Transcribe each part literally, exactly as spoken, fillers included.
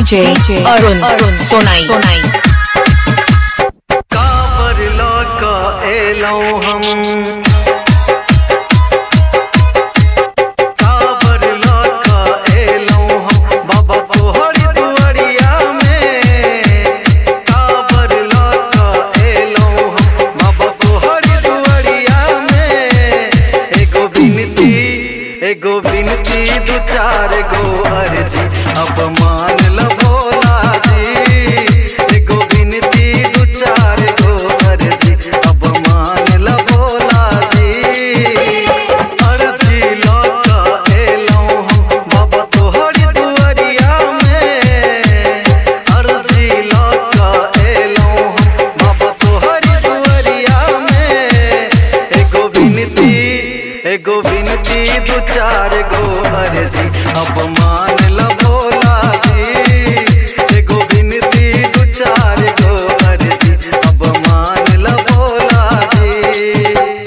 DJ Arun Arun Sonai Sonai काबर लौका एलौ हम काबर लौका एलौ हम बाबा तोहरी दुआरिया में काबर लौका एलौ हम बाबा तोहरी दुआरिया में एगो बिनती एगो बिनती दू चार गो अर्जी अब मान ल भोला जी एगो बिनती दू चार गो अर्जी अब मान ल भोला जी अर्जी लौका एलौ हम बाबा तोहरी दुआरिया में अर्जी लौका एलौ हम बाबा तोहरी दुआरिया में एगो बिनती एगो बिनती दू चार गो अर्जी अब मान ल भोला जी एगो बिनती दू चार गो अर्जी अब मान ल भोला जी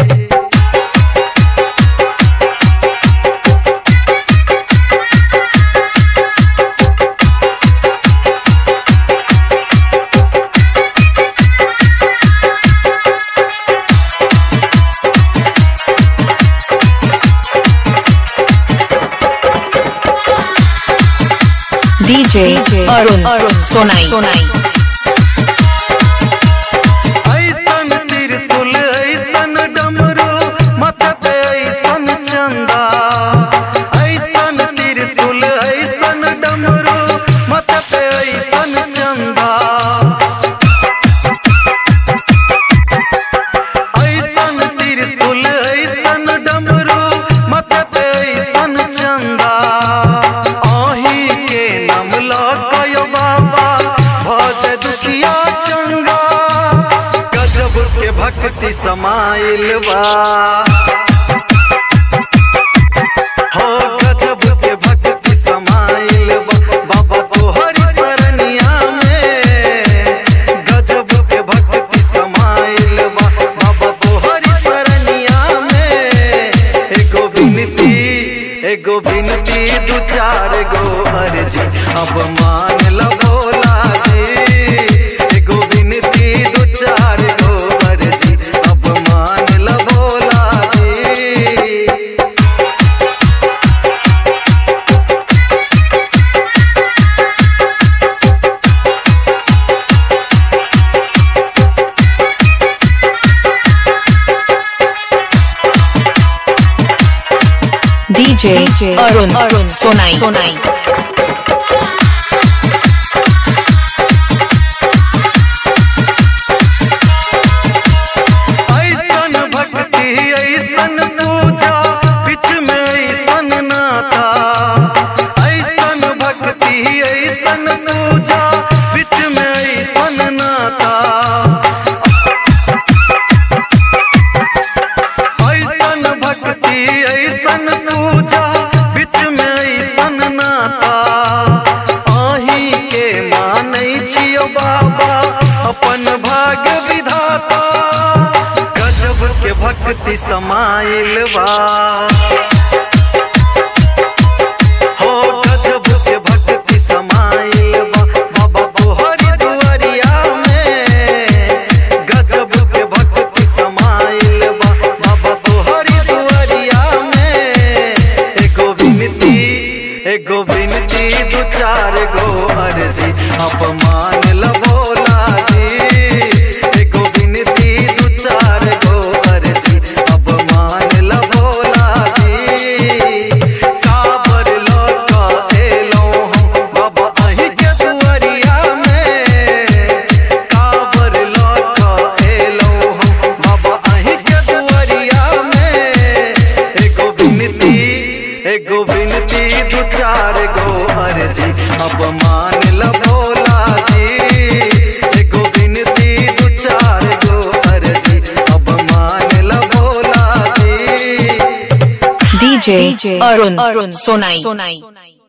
डीजे अरुण अरुण सोनाई सोनाई ऐसन त्रिशूल ऐसन डमरू मत पे ऐसन चंदा ऐसन त्रिशूल ऐसन डमरू मत पे ऐसन चंदा ऐसन त्रिशूल ऐसन डमरू मत पे ऐसन चंदा बाबा भज दुखिया चंगा गजब के भक्ति समाइल बा हो गजब के भक्ति समाइल बा बाबा तोहरी सरनिया में गजब के भक्ति समाइल बा बाबा तोहरी सरनिया में एगो बिनती एगो बिनती दू चार गो अर्जी अब मान ल भोला जी एगो बिनती दू चार गो अर्जी अब मान ल भोला जी डीजे अरुण अरुण सोनाई सोनाई ऐसन भक्ति ऐसन पूजा बीच में ऐसन नाता ऐसन भक्ति ऐसन पूजा बीच में ऐसन नाता ऐसन भक्ति ऐसन पूजा बीच में ऐसन नाता अहीं के मानै छियो बाबा अपन भाग्य विधाता गजब के भक्ति समाइल बा हो गजब के भक्ति समाइल बा बाबा तोहरी दुआरिया में गजब के भक्ति समाइल बा बाबा तोहरी दुआरिया में एगो बिनती एगो बिनती दू चार गो अर्जी अब मान ल भोला जी एगो बिनती दू चार गो अर्जी अब मान ल भोला जी काबर लौका एलौ हम बाबा अहीं के दुआरिया में काबर लौका एलौ हम बाबा अहीं के दुआरिया में एगो बिनती एगो बिनती दू चार गो अर्जी अब मान ल भोला जी एगो बिनती दू चार गो अर्जी अब मान ल भोला जी डीजे अरुण अरुण सोनाई सोनाई